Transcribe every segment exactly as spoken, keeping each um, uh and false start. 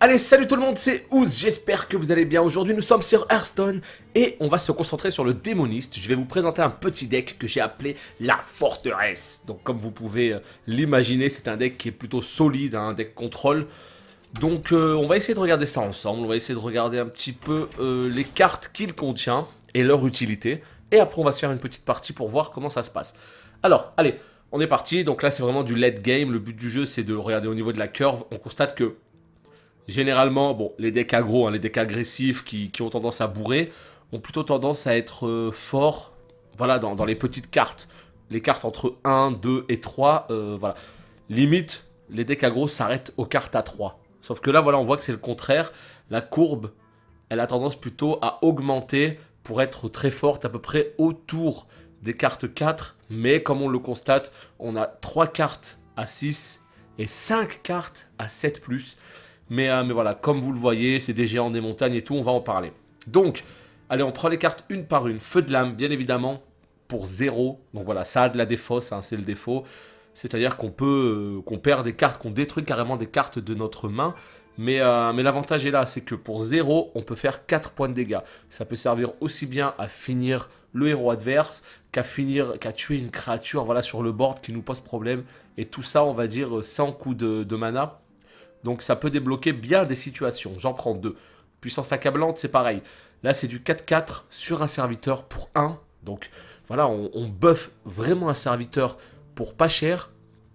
Allez, salut tout le monde, c'est Ouz, j'espère que vous allez bien. Aujourd'hui, nous sommes sur Hearthstone et on va se concentrer sur le démoniste. Je vais vous présenter un petit deck que j'ai appelé la forteresse. Donc, comme vous pouvez l'imaginer, c'est un deck qui est plutôt solide, hein, un deck contrôle. Donc, euh, on va essayer de regarder ça ensemble. On va essayer de regarder un petit peu euh, les cartes qu'il contient et leur utilité. Et après, on va se faire une petite partie pour voir comment ça se passe. Alors, allez, on est parti. Donc là, c'est vraiment du late game. Le but du jeu, c'est de regarder au niveau de la curve. On constate que généralement, bon, les decks aggro, hein, les decks agressifs qui, qui ont tendance à bourrer, ont plutôt tendance à être euh, forts, voilà, dans, dans les petites cartes. Les cartes entre un, deux et trois, euh, voilà. Limite, les decks aggro s'arrêtent aux cartes à trois. Sauf que là, voilà, on voit que c'est le contraire. La courbe, elle a tendance plutôt à augmenter pour être très forte, à peu près autour des cartes quatre. Mais comme on le constate, on a trois cartes à six et cinq cartes à sept plus. Mais, euh, mais voilà, comme vous le voyez, c'est des géants des montagnes et tout, on va en parler. Donc, allez, on prend les cartes une par une. Feu de lame, bien évidemment, pour zéro. Donc voilà, ça a de la défausse, hein, c'est le défaut. C'est-à-dire qu'on peut, euh, qu'on perd des cartes, qu'on détruit carrément des cartes de notre main. Mais, euh, mais l'avantage est là, c'est que pour zéro, on peut faire quatre points de dégâts. Ça peut servir aussi bien à finir le héros adverse qu'à finir, qu'à tuer une créature, voilà, sur le board qui nous pose problème. Et tout ça, on va dire, sans coup de, de mana. Donc ça peut débloquer bien des situations. J'en prends deux. Puissance accablante, c'est pareil. Là, c'est du quatre quatre sur un serviteur pour un. Donc voilà, on, on buff vraiment un serviteur pour pas cher.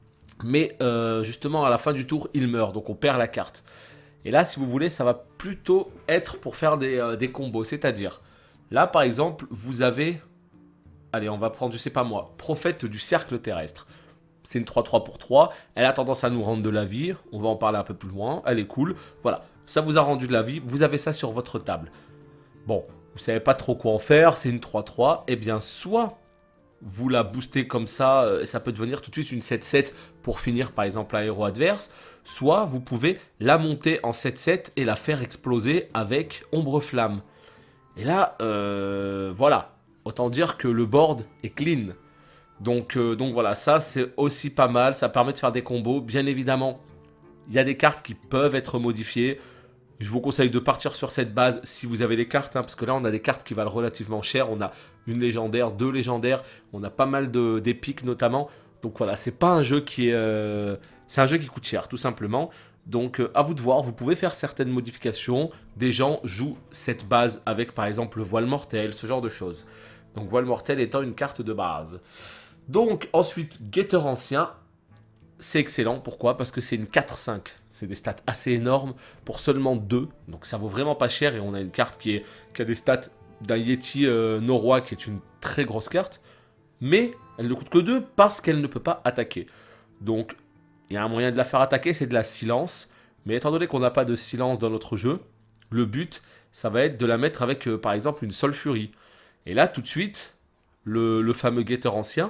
Mais euh, justement, à la fin du tour, il meurt. Donc on perd la carte. Et là, si vous voulez, ça va plutôt être pour faire des, euh, des combos. C'est-à-dire, là, par exemple, vous avez... Allez, on va prendre, je sais pas moi, prophète du cercle terrestre. C'est une trois trois pour trois, elle a tendance à nous rendre de la vie, on va en parler un peu plus loin, elle est cool, voilà, ça vous a rendu de la vie, vous avez ça sur votre table. Bon, vous savez pas trop quoi en faire, c'est une trois trois, et bien soit vous la boostez comme ça, et ça peut devenir tout de suite une sept sept pour finir par exemple un héros adverse, soit vous pouvez la monter en sept sept et la faire exploser avec ombre flamme. Et là, euh, voilà, autant dire que le board est clean. Donc, euh, donc voilà, ça c'est aussi pas mal, ça permet de faire des combos. Bien évidemment, il y a des cartes qui peuvent être modifiées. Je vous conseille de partir sur cette base si vous avez des cartes, hein, parce que là on a des cartes qui valent relativement cher. On a une légendaire, deux légendaires, on a pas mal d'épiques notamment. Donc voilà, c'est pas un jeu qui est... Euh, c'est un jeu qui coûte cher, tout simplement. Donc euh, à vous de voir, vous pouvez faire certaines modifications. Des gens jouent cette base avec par exemple le voile mortel, ce genre de choses. Donc voile mortel étant une carte de base. Donc, ensuite, guetteur ancien, c'est excellent. Pourquoi? Parce que c'est une quatre cinq. C'est des stats assez énormes pour seulement deux. Donc, ça vaut vraiment pas cher. Et on a une carte qui, est, qui a des stats d'un Yeti euh, Norrois, qui est une très grosse carte. Mais elle ne coûte que deux parce qu'elle ne peut pas attaquer. Donc, il y a un moyen de la faire attaquer, c'est de la silence. Mais étant donné qu'on n'a pas de silence dans notre jeu, le but, ça va être de la mettre avec, euh, par exemple, une Soul Fury. Et là, tout de suite, le, le fameux guetteur ancien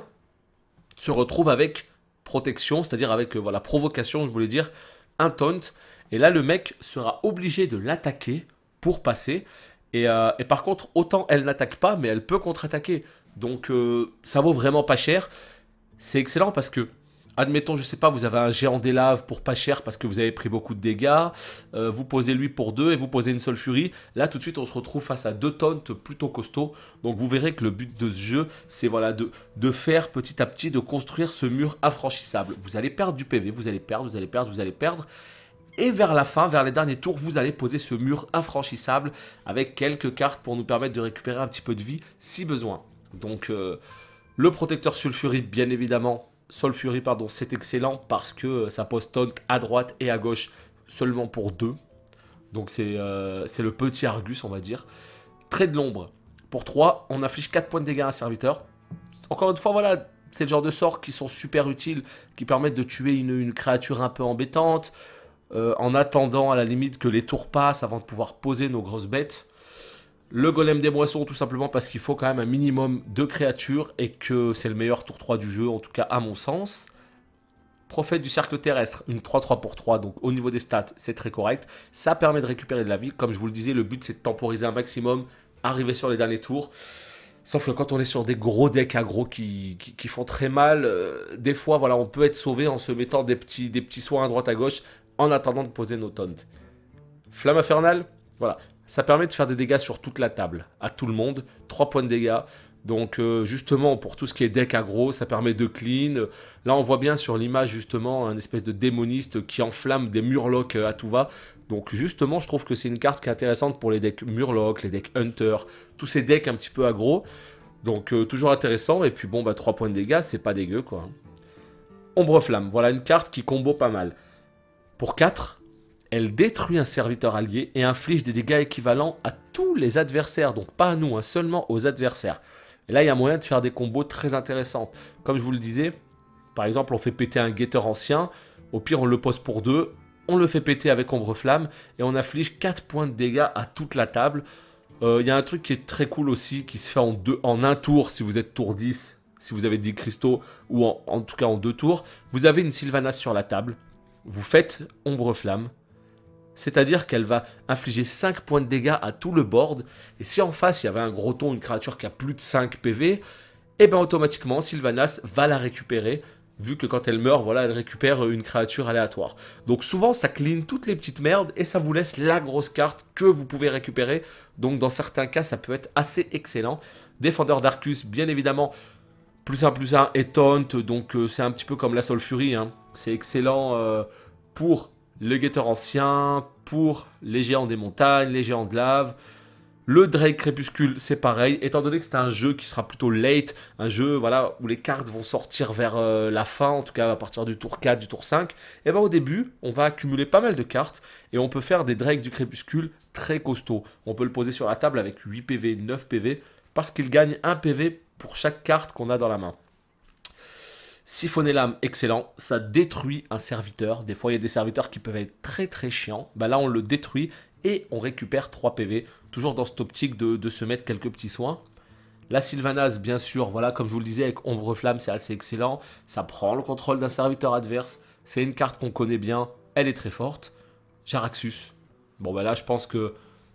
se retrouve avec protection, c'est-à-dire avec euh, voilà, provocation, je voulais dire, un taunt. Et là, le mec sera obligé de l'attaquer pour passer. Et, euh, et par contre, autant elle n'attaque pas, mais elle peut contre-attaquer. Donc, euh, ça vaut vraiment pas cher. C'est excellent parce que, admettons, je sais pas, vous avez un géant des laves pour pas cher parce que vous avez pris beaucoup de dégâts. Euh, vous posez lui pour deux et vous posez une Soul Fury. Là, tout de suite, on se retrouve face à deux taunts plutôt costauds. Donc, vous verrez que le but de ce jeu, c'est voilà, de, de faire petit à petit, de construire ce mur infranchissable. Vous allez perdre du P V, vous allez perdre, vous allez perdre, vous allez perdre. Et vers la fin, vers les derniers tours, vous allez poser ce mur infranchissable avec quelques cartes pour nous permettre de récupérer un petit peu de vie si besoin. Donc, euh, le protecteur sulfurite, bien évidemment, Soul Fury, pardon, c'est excellent parce que ça pose taunt à droite et à gauche seulement pour deux. Donc c'est euh, le petit Argus, on va dire. Trait de l'ombre. Pour trois, on affiche quatre points de dégâts à un serviteur. Encore une fois, voilà, c'est le genre de sorts qui sont super utiles, qui permettent de tuer une, une créature un peu embêtante, euh, en attendant à la limite que les tours passent avant de pouvoir poser nos grosses bêtes. Le golem des moissons, tout simplement parce qu'il faut quand même un minimum de créatures et que c'est le meilleur tour trois du jeu, en tout cas à mon sens. Prophète du cercle terrestre, une trois trois pour trois, donc au niveau des stats, c'est très correct. Ça permet de récupérer de la vie. Comme je vous le disais, le but c'est de temporiser un maximum, arriver sur les derniers tours. Sauf que quand on est sur des gros decks aggro qui, qui, qui font très mal, euh, des fois voilà, on peut être sauvé en se mettant des petits, des petits soins à droite à gauche en attendant de poser nos taunts. Flamme infernale, voilà. Ça permet de faire des dégâts sur toute la table, à tout le monde. trois points de dégâts. Donc euh, justement, pour tout ce qui est deck aggro, ça permet de clean. Là, on voit bien sur l'image, justement, un espèce de démoniste qui enflamme des murlocs à tout va. Donc justement, je trouve que c'est une carte qui est intéressante pour les decks murlocs, les decks hunter, tous ces decks un petit peu aggro. Donc euh, toujours intéressant. Et puis bon, bah trois points de dégâts, c'est pas dégueu, quoi. Ombre Flamme, voilà une carte qui combo pas mal. Pour quatre, elle détruit un serviteur allié et inflige des dégâts équivalents à tous les adversaires. Donc pas à nous, hein, seulement aux adversaires. Et là, il y a moyen de faire des combos très intéressants. Comme je vous le disais, par exemple, on fait péter un guetteur ancien. Au pire, on le pose pour deux. On le fait péter avec Ombre Flamme. Et on inflige quatre points de dégâts à toute la table. Il euh, y a un truc qui est très cool aussi, qui se fait en, deux, en un tour si vous êtes tour dix. Si vous avez dix cristaux, ou en, en tout cas en deux tours. Vous avez une Sylvanas sur la table. Vous faites Ombre Flamme. C'est-à-dire qu'elle va infliger cinq points de dégâts à tout le board. Et si en face, il y avait un Groton, une créature qui a plus de cinq P V, et bien automatiquement, Sylvanas va la récupérer. Vu que quand elle meurt, voilà, elle récupère une créature aléatoire. Donc souvent, ça clean toutes les petites merdes et ça vous laisse la grosse carte que vous pouvez récupérer. Donc dans certains cas, ça peut être assez excellent. Défendeur d'Arcus, bien évidemment, plus un plus un et taunt. Donc euh, c'est un petit peu comme la Soul Fury. Hein. C'est excellent euh, pour le guetteur ancien, pour les géants des montagnes, les géants de lave. Le Drake Crépuscule, c'est pareil, étant donné que c'est un jeu qui sera plutôt late, un jeu voilà, où les cartes vont sortir vers euh, la fin, en tout cas à partir du tour quatre, du tour cinq, et bien au début, on va accumuler pas mal de cartes, et on peut faire des Drake du Crépuscule très costauds. On peut le poser sur la table avec huit P V, neuf P V, parce qu'il gagne un P V pour chaque carte qu'on a dans la main. Siphonner l'âme, excellent, ça détruit un serviteur. Des fois, il y a des serviteurs qui peuvent être très très chiants. Ben là, on le détruit et on récupère trois P V. Toujours dans cette optique de, de se mettre quelques petits soins. La Sylvanas, bien sûr, voilà, comme je vous le disais, avec Ombre Flamme, c'est assez excellent. Ça prend le contrôle d'un serviteur adverse. C'est une carte qu'on connaît bien, elle est très forte. Jaraxxus. Bon, ben là, je pense que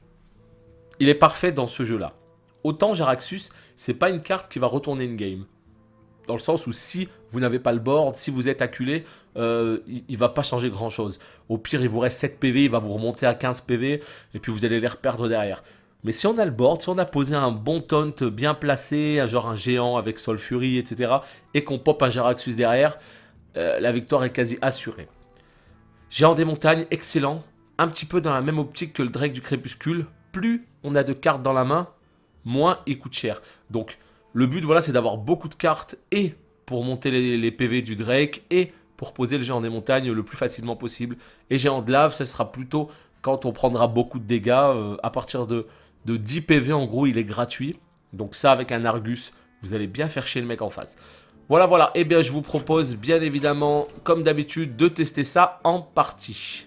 il est parfait dans ce jeu-là. Autant Jaraxxus, c'est pas une carte qui va retourner une game. Dans le sens où si vous n'avez pas le board, si vous êtes acculé, euh, il ne va pas changer grand chose. Au pire, il vous reste sept P V, il va vous remonter à quinze P V, et puis vous allez les reperdre derrière. Mais si on a le board, si on a posé un bon taunt bien placé, genre un géant avec Soul Fury, et cetera, et qu'on pop un Jaraxxus derrière, euh, la victoire est quasi assurée. Géant des montagnes, excellent. Un petit peu dans la même optique que le Drake du Crépuscule. Plus on a de cartes dans la main, moins il coûte cher. Donc, le but, voilà, c'est d'avoir beaucoup de cartes et pour monter les, les P V du Drake et pour poser le géant des montagnes le plus facilement possible. Et géant de lave, ça sera plutôt quand on prendra beaucoup de dégâts. Euh, à partir de, de dix P V, en gros, il est gratuit. Donc ça, avec un Argus, vous allez bien faire chier le mec en face. Voilà, voilà. Et bien, je vous propose, bien évidemment, comme d'habitude, de tester ça en partie.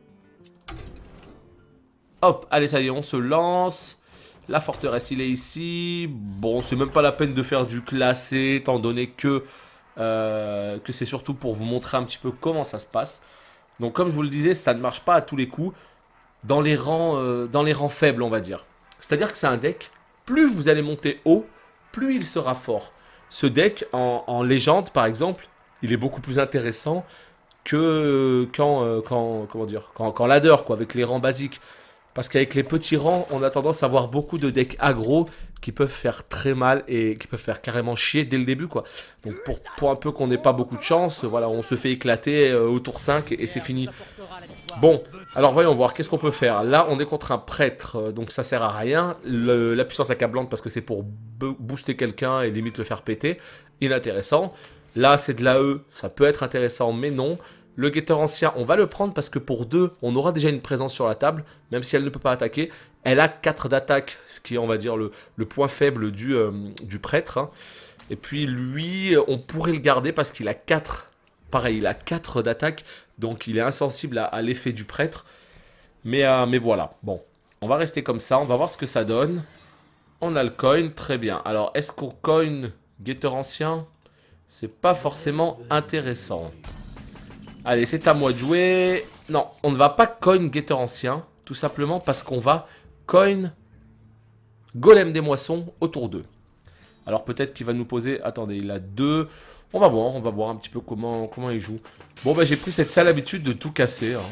Hop, allez, ça y est, on se lance. La forteresse, il est ici. Bon, c'est même pas la peine de faire du classé, étant donné que, euh, que c'est surtout pour vous montrer un petit peu comment ça se passe. Donc, comme je vous le disais, ça ne marche pas à tous les coups dans les rangs, euh, dans les rangs faibles, on va dire. C'est-à-dire que c'est un deck, plus vous allez monter haut, plus il sera fort. Ce deck, en, en légende, par exemple, il est beaucoup plus intéressant que quand, euh, quand, comment dire, quand, quand ladder, quoi, avec les rangs basiques. Parce qu'avec les petits rangs, on a tendance à avoir beaucoup de decks aggro qui peuvent faire très mal et qui peuvent faire carrément chier dès le début, quoi. Donc pour, pour un peu qu'on n'ait pas beaucoup de chance, voilà, on se fait éclater euh, au tour cinq et, et c'est fini. Bon, alors voyons voir, qu'est-ce qu'on peut faire? Là, on est contre un prêtre, euh, donc ça sert à rien. Le, la puissance accablante, parce que c'est pour booster quelqu'un et limite le faire péter, inintéressant. Là, c'est de l'A E, ça peut être intéressant, mais non. Le guetteur ancien, on va le prendre parce que pour deux, on aura déjà une présence sur la table, même si elle ne peut pas attaquer. Elle a quatre d'attaque, ce qui est, on va dire, le, le point faible du, euh, du prêtre. Hein. Et puis lui, on pourrait le garder parce qu'il a quatre, pareil, il a quatre d'attaque, donc il est insensible à, à l'effet du prêtre. Mais, euh, mais voilà, bon, on va rester comme ça, on va voir ce que ça donne. On a le coin, très bien. Alors, est-ce qu'on coin guetteur ancien? C'est pas forcément intéressant. Allez, c'est à moi de jouer. Non, on ne va pas coin guetteur ancien. Tout simplement parce qu'on va coin golem des moissons au tour deux. Alors peut-être qu'il va nous poser... Attendez, il a deux. On va voir, on va voir un petit peu comment, comment il joue. Bon, bah j'ai pris cette sale habitude de tout casser. Hein.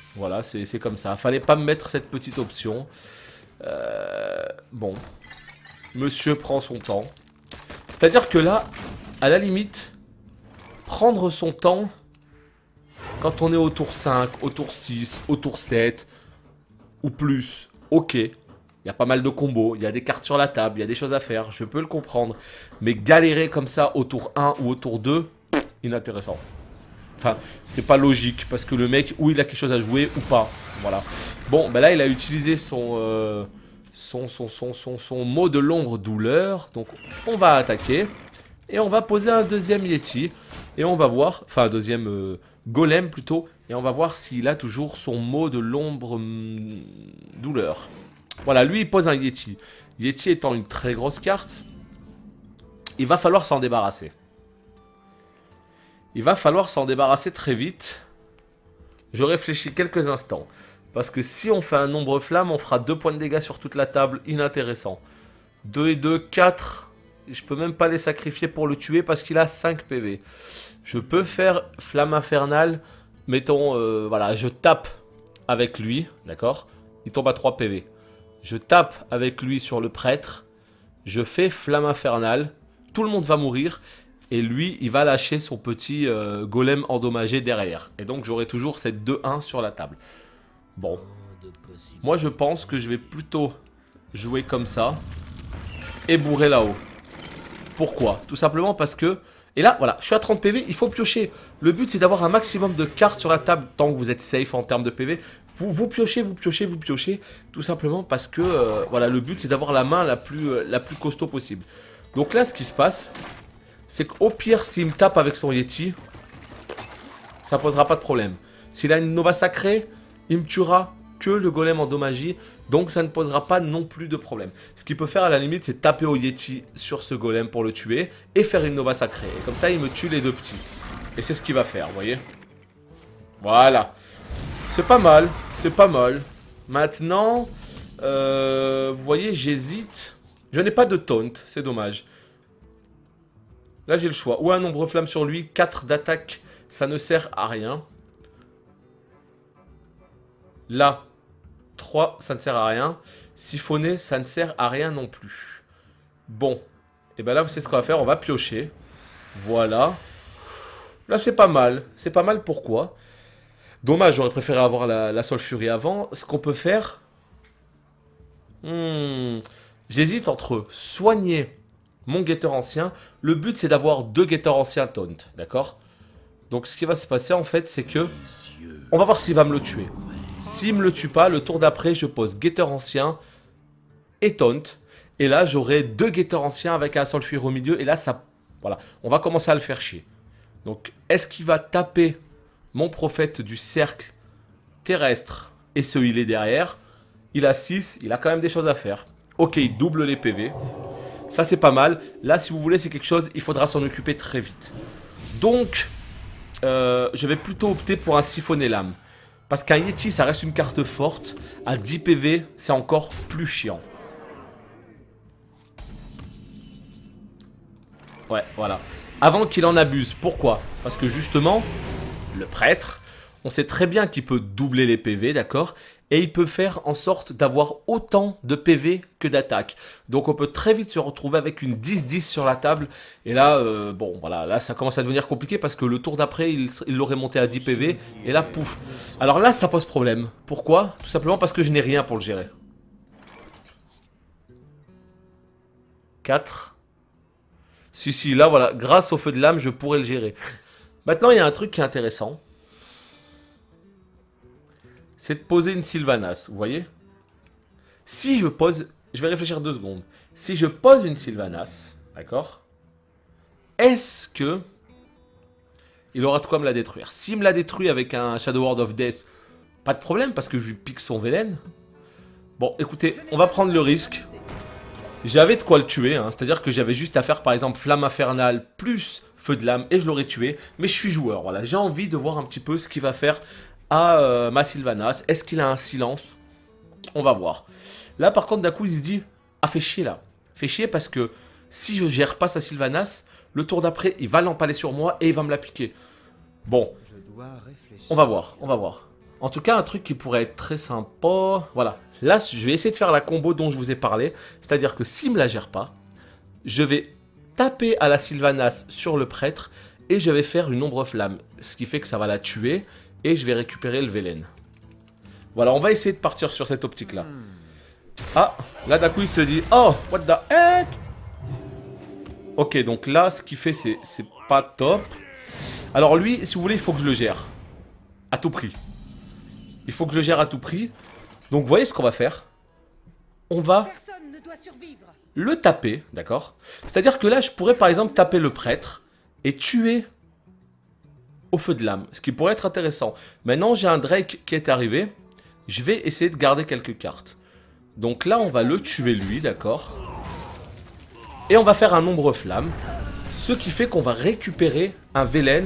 Voilà, c'est comme ça. Fallait pas me mettre cette petite option. Euh, bon. Monsieur prend son temps. C'est-à-dire que là, à la limite, prendre son temps, quand on est au tour cinq, au tour six, au tour sept, ou plus, ok. Il y a pas mal de combos, il y a des cartes sur la table, il y a des choses à faire, je peux le comprendre. Mais galérer comme ça au tour un ou au tour deux, inintéressant. Enfin, c'est pas logique, parce que le mec, ou il a quelque chose à jouer, ou pas. Voilà. Bon, ben là, il a utilisé son, euh, son, son, son, son, son mot de l'ombre douleur. Donc, on va attaquer. Et on va poser un deuxième Yeti. Et on va voir, enfin, un deuxième euh, golem plutôt. Et on va voir s'il a toujours son mot de l'ombre hum, douleur. Voilà, lui, il pose un Yeti. Yeti étant une très grosse carte, il va falloir s'en débarrasser. Il va falloir s'en débarrasser très vite. Je réfléchis quelques instants. Parce que si on fait un nombre flamme, on fera deux points de dégâts sur toute la table. Inintéressant. deux et deux, quatre. Je peux même pas les sacrifier pour le tuer parce qu'il a cinq P V. Je peux faire flamme infernale. Mettons, euh, voilà, je tape avec lui. D'accord? Il tombe à trois P V. Je tape avec lui sur le prêtre. Je fais flamme infernale. Tout le monde va mourir. Et lui, il va lâcher son petit euh, golem endommagé derrière. Et donc, j'aurai toujours cette deux un sur la table. Bon. Moi, je pense que je vais plutôt jouer comme ça. Et bourrer là-haut. Pourquoi? Tout simplement parce que... Et là, voilà, je suis à trente P V, il faut piocher. Le but, c'est d'avoir un maximum de cartes sur la table tant que vous êtes safe en termes de P V. Vous, vous piochez, vous piochez, vous piochez. Tout simplement parce que, euh, voilà, le but, c'est d'avoir la main la plus, euh, la plus costaud possible. Donc là, ce qui se passe... c'est qu'au pire, s'il me tape avec son Yeti, ça posera pas de problème. S'il a une Nova Sacrée, il me tuera que le golem endommagé, donc ça ne posera pas non plus de problème. Ce qu'il peut faire à la limite, c'est taper au Yeti sur ce golem pour le tuer, et faire une Nova Sacrée. Et comme ça, il me tue les deux petits. Et c'est ce qu'il va faire, vous voyez. Voilà. C'est pas mal, c'est pas mal. Maintenant, euh, vous voyez, j'hésite. Je n'ai pas de taunt, c'est dommage. Là, j'ai le choix. Ou un nombre flamme sur lui, quatre d'attaque, ça ne sert à rien. Là, trois, ça ne sert à rien. Siphonner, ça ne sert à rien non plus. Bon. Et bien là, vous savez ce qu'on va faire. On va piocher. Voilà. Là, c'est pas mal. C'est pas mal, pourquoi? Dommage, j'aurais préféré avoir la, la Sulfurie avant. Ce qu'on peut faire... Hmm, j'hésite entre soigner... mon guetteur ancien, le but c'est d'avoir deux guetteurs anciens taunt, d'accord? Donc ce qui va se passer en fait c'est que on va voir s'il va me le tuer. S'il me le tue pas, le tour d'après je pose guetteur ancien et taunt. Et là j'aurai deux guetteurs anciens avec un sulfure au milieu et là ça... Voilà, on va commencer à le faire chier. Donc est-ce qu'il va taper mon prophète du cercle terrestre et ce healer derrière? Il a six, il a quand même des choses à faire. Ok, il double les P V. Ça, c'est pas mal. Là, si vous voulez, c'est quelque chose, il faudra s'en occuper très vite. Donc, euh, je vais plutôt opter pour un siphonner l'âme. Parce qu'un Yeti, ça reste une carte forte. À dix P V, c'est encore plus chiant. Ouais, voilà. Avant qu'il en abuse. Pourquoi? Parce que justement, le prêtre, on sait très bien qu'il peut doubler les P V, d'accord? Et il peut faire en sorte d'avoir autant de P V que d'attaque. Donc on peut très vite se retrouver avec une dix dix sur la table. Et là, euh, bon, voilà, là ça commence à devenir compliqué parce que le tour d'après, il l'aurait monté à dix P V. Et là, pouf. Alors là, ça pose problème. Pourquoi? Tout simplement parce que je n'ai rien pour le gérer. quatre. Si, si, là, voilà, grâce au feu de l'âme, je pourrais le gérer. Maintenant, il y a un truc qui est intéressant. C'est de poser une Sylvanas, vous voyez? Si je pose... Je vais réfléchir deux secondes. Si je pose une Sylvanas, d'accord? Est-ce que... il aura de quoi me la détruire? S'il me la détruit avec un Shadow Word of Death, pas de problème, parce que je lui pique son Velen. Bon, écoutez, on va prendre le risque. J'avais de quoi le tuer, hein. C'est-à-dire que j'avais juste à faire, par exemple, Flamme Infernale plus Feu de l'âme, et je l'aurais tué. Mais je suis joueur, voilà. J'ai envie de voir un petit peu ce qu'il va faire... à euh, ma Sylvanas. Est-ce qu'il a un silence? On va voir. Là, par contre, d'un coup, il se dit... ah, fait chier, là. Fait chier parce que si je gère pas sa Sylvanas, le tour d'après, il va l'empaler sur moi et il va me la piquer. Bon. On va voir, on va voir. En tout cas, un truc qui pourrait être très sympa... Voilà. Là, je vais essayer de faire la combo dont je vous ai parlé. C'est-à-dire que s'il me la gère pas, je vais taper à la Sylvanas sur le prêtre et je vais faire une ombre flamme. Ce qui fait que ça va la tuer et je vais récupérer le Velen. Voilà, on va essayer de partir sur cette optique-là. Ah, là d'un coup il se dit, oh, what the heck? Ok, donc là, ce qu'il fait, c'est pas top. Alors lui, si vous voulez, il faut que je le gère. À tout prix. Il faut que je le gère à tout prix. Donc, vous voyez ce qu'on va faire? On va le taper, d'accord? C'est-à-dire que là, je pourrais, par exemple, taper le prêtre et tuer au feu de lame. Ce qui pourrait être intéressant. Maintenant, j'ai un Drake qui est arrivé. Je vais essayer de garder quelques cartes. Donc là, on va le tuer lui, d'accord? Et on va faire un ombre flamme. Ce qui fait qu'on va récupérer un Velen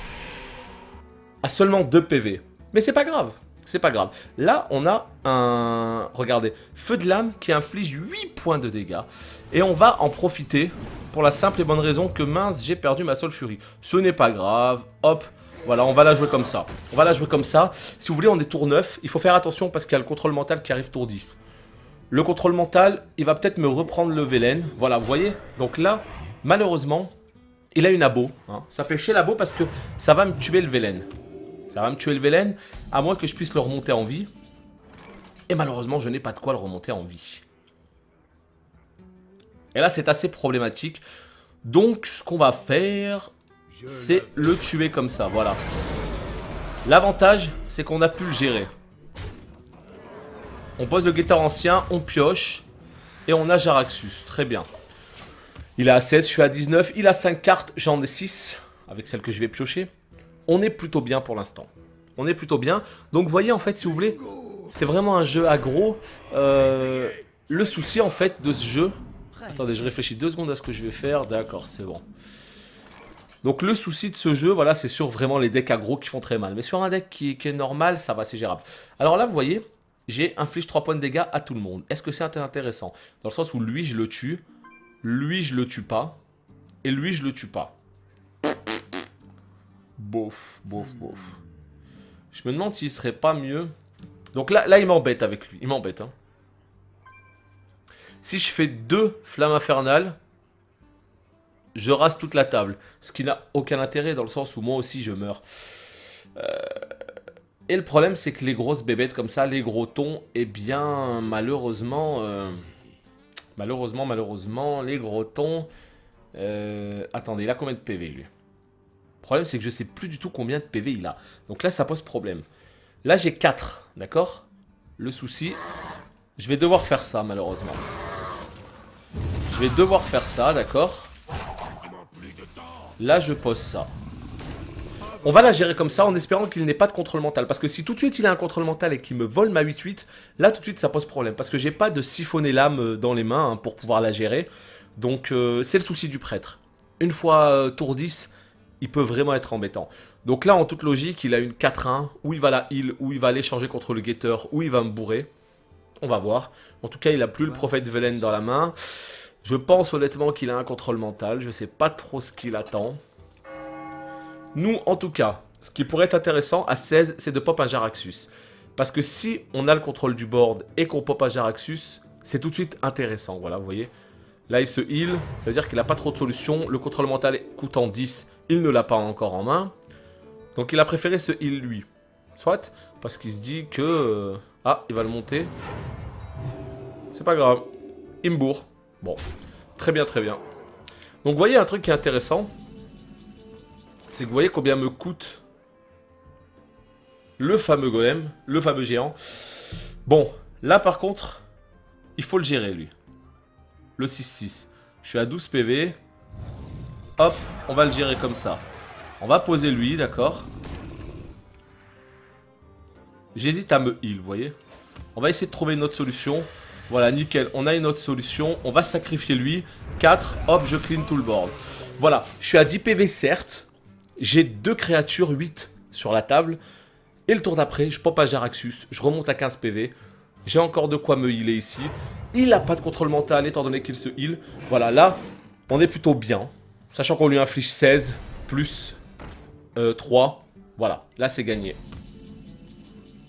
à seulement deux P V. Mais c'est pas grave. C'est pas grave. Là, on a un... Regardez. Feu de lame qui inflige huit points de dégâts. Et on va en profiter pour la simple et bonne raison que mince, j'ai perdu ma Soul Fury. Ce n'est pas grave. Hop. Voilà, on va la jouer comme ça. On va la jouer comme ça. Si vous voulez, on est tour neuf. Il faut faire attention parce qu'il y a le contrôle mental qui arrive tour dix. Le contrôle mental, il va peut-être me reprendre le Velen. Voilà, vous voyez? Donc là, malheureusement, il a une abo. Hein. Ça fait chier l'abo parce que ça va me tuer le Velen. Ça va me tuer le Velen, à moins que je puisse le remonter en vie. Et malheureusement, je n'ai pas de quoi le remonter en vie. Et là, c'est assez problématique. Donc, ce qu'on va faire, c'est le tuer comme ça, voilà. L'avantage, c'est qu'on a pu le gérer. On pose le guetteur ancien, on pioche, et on a Jaraxxus, très bien. Il est à seize, je suis à dix-neuf, il a cinq cartes, j'en ai six, avec celle que je vais piocher. On est plutôt bien pour l'instant. On est plutôt bien. Donc vous voyez en fait si vous voulez, c'est vraiment un jeu aggro. Euh, le souci en fait de ce jeu... Attendez, je réfléchis deux secondes à ce que je vais faire. D'accord, c'est bon. Donc le souci de ce jeu, voilà, c'est sur vraiment les decks aggro qui font très mal. Mais sur un deck qui, qui est normal, ça va, c'est gérable. Alors là, vous voyez, j'ai inflige trois points de dégâts à tout le monde. Est-ce que c'est intéressant? Dans le sens où lui, je le tue. Lui, je le tue pas. Et lui, je le tue pas. Bof, bof, bof. Je me demande s'il serait pas mieux... Donc là, là il m'embête avec lui. Il m'embête. Hein. Si je fais deux flammes infernales, je rase toute la table. Ce qui n'a aucun intérêt dans le sens où moi aussi je meurs. Euh... Et le problème, c'est que les grosses bébêtes comme ça, les gros tons, eh bien, malheureusement... Euh... Malheureusement, malheureusement, les gros tons... Euh... Attendez, il a combien de P V lui? Le problème, c'est que je sais plus du tout combien de P V il a. Donc là, ça pose problème. Là, j'ai quatre, d'accord? Le souci, je vais devoir faire ça, malheureusement. Je vais devoir faire ça, d'accord? Là, je pose ça. On va la gérer comme ça, en espérant qu'il n'ait pas de contrôle mental. Parce que si tout de suite, il a un contrôle mental et qu'il me vole ma huit huit, là, tout de suite, ça pose problème. Parce que j'ai pas de siphonner l'âme dans les mains hein, pour pouvoir la gérer. Donc, euh, c'est le souci du prêtre. Une fois euh, tour dix... il peut vraiment être embêtant. Donc là, en toute logique, il a une quatre un, où il va la heal, où il va aller changer contre le guetteur, où il va me bourrer. On va voir. En tout cas, il a plus le prophète Velen dans la main. Je pense honnêtement qu'il a un contrôle mental. Je sais pas trop ce qu'il attend. Nous, en tout cas, ce qui pourrait être intéressant à seize, c'est de pop un Jaraxxus. Parce que si on a le contrôle du board et qu'on pop un Jaraxxus, c'est tout de suite intéressant. Voilà, vous voyez. Là, il se heal. Ça veut dire qu'il n'a pas trop de solutions. Le contrôle mental coûtant dix, il ne l'a pas encore en main. Donc, il a préféré se heal lui. Soit, parce qu'il se dit que... Euh... Ah, il va le monter. C'est pas grave. Il me bourre. Bon. Très bien, très bien. Donc, vous voyez un truc qui est intéressant. C'est que vous voyez combien me coûte le fameux golem, le fameux géant. Bon, là par contre, il faut le gérer lui. Le six six. Je suis à douze P V. Hop, on va le gérer comme ça. On va poser lui, d'accord. J'hésite à me heal, vous voyez. On va essayer de trouver une autre solution. Voilà, nickel, on a une autre solution. On va sacrifier lui. quatre, hop, je clean tout le board. Voilà, je suis à dix P V certes. J'ai deux créatures, huit sur la table. Et le tour d'après, je pop un Jaraxxus. Je remonte à quinze P V. J'ai encore de quoi me healer ici. Il n'a pas de contrôle mental étant donné qu'il se heal. Voilà, là, on est plutôt bien. Sachant qu'on lui inflige seize plus euh, trois. Voilà, là c'est gagné.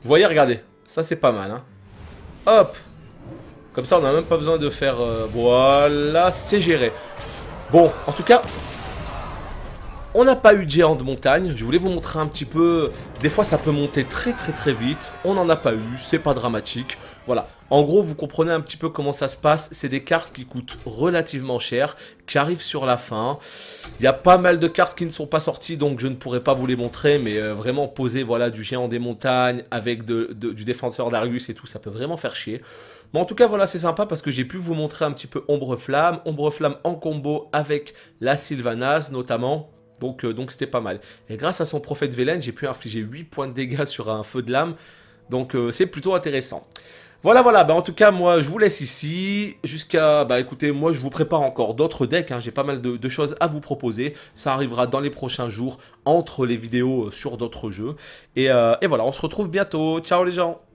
Vous voyez, regardez. Ça, c'est pas mal. Hein. Hop. Comme ça, on n'a même pas besoin de faire... Euh, voilà, c'est géré. Bon, en tout cas... On n'a pas eu de géant de montagne, je voulais vous montrer un petit peu, des fois ça peut monter très très très vite, on n'en a pas eu, c'est pas dramatique, voilà. En gros vous comprenez un petit peu comment ça se passe, c'est des cartes qui coûtent relativement cher, qui arrivent sur la fin. Il y a pas mal de cartes qui ne sont pas sorties donc je ne pourrais pas vous les montrer, mais euh, vraiment poser voilà, du géant des montagnes avec de, de, du défenseur d'Argus et tout, ça peut vraiment faire chier. Mais en tout cas voilà c'est sympa parce que j'ai pu vous montrer un petit peu Ombre Flamme, Ombre Flamme en combo avec la Sylvanas notamment. Donc euh, donc c'était pas mal. Et grâce à son prophète Velen, j'ai pu infliger huit points de dégâts sur un feu de lame. Donc euh, c'est plutôt intéressant. Voilà, voilà. Bah, en tout cas, moi, je vous laisse ici. Jusqu'à... Bah écoutez, moi, je vous prépare encore d'autres decks. Hein. J'ai pas mal de, de choses à vous proposer. Ça arrivera dans les prochains jours, entre les vidéos sur d'autres jeux. Et, euh, et voilà, on se retrouve bientôt. Ciao les gens.